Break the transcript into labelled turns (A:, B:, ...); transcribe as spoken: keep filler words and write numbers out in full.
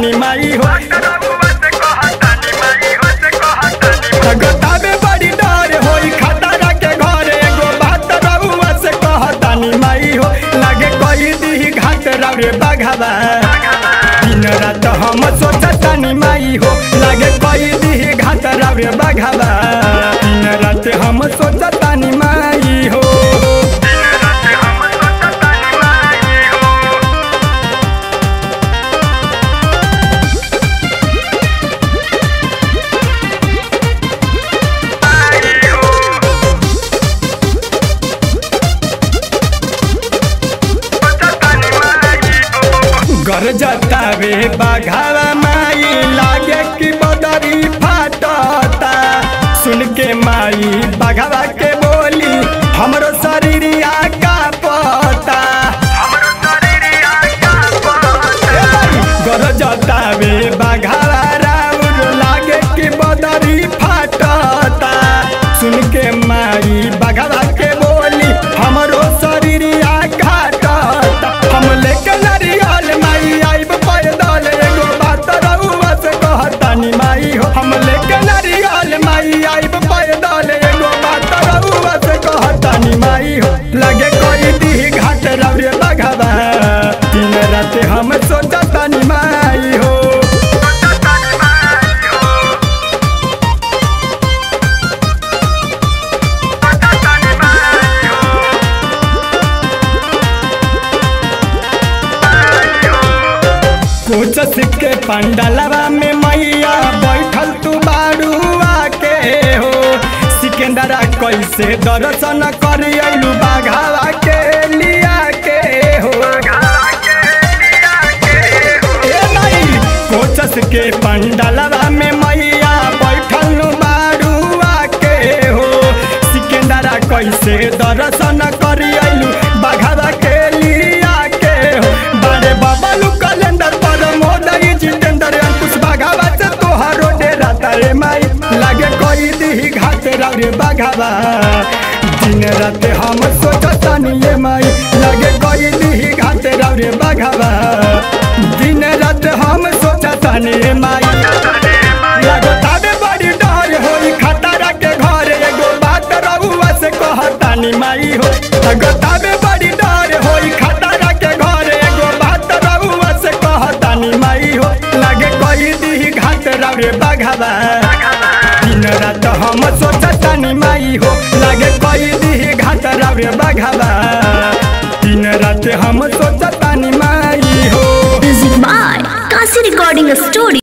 A: कहतानी माई हो गोताबे बड़ी डर होई खतरा के घर एगो बात रउआ से कहतानी माई हो लागे कोई दी घाट रे बघवा दिन रात हम सोचतानी माई हो लागे कोई दी घाट रे बघवा दिन रात हम सोचतानी माई हो घर जतावे बघावा माई लागे कि बदरी फाटता सुन के माई बघावा के बोली हमरो शरीरिया का पता घर जतावे बघावा राउर लागे कि बदरी फाटता सुन के माई बघावा के बोली हमरो शरीरिया घाटता हम लेके नारियल माई आइब पैदल एगो बात रउआ से कहतानी माई हो हम लेके नारियल माई आइब पैदल एगो बात रउआ से कहतानी माई हो लगे कोई दी घाट रे बघवा दिन रात हम सोचतानी माई हो कोचस के पंडलवा में मैया बैठल तू बाड़ुआ के हो सिकंदरा कैसे दर्शन कर अइलू बघावा के लिया के हो ए नहीं कोचस के पंडलवा में मैया बैठल बाड़ुआ के हो सिकंदरा कैसे दर्शन कर अइलू बघावा के लिया के हो बड़े बबलू कैलेंडर जितेंद्र अंकुश बघावा से तोहारो डेरा तारे माई लागे कोई दी घाट रे बघावा दिन रात हम सोचतानी ये माई लागे कोई दी घाट रे बघावा दिन रात हम सोचतानी ये माई लागो ताबे बड़ी डर होई खतरा के घर एगो बात रउआ से कहतानी माई हो लागो ताबे बड़ी डर होई खतरा के घर एगो बात रउआ से कहतानी माई हो लागे कोई दी घाट रे बघवा दिन रात हम सोचतानी माई हो लागे कोई दी घाट रे बघवा दिन रात हम सोचतानी माई हो।
B: Music by Kasi Recording Studio।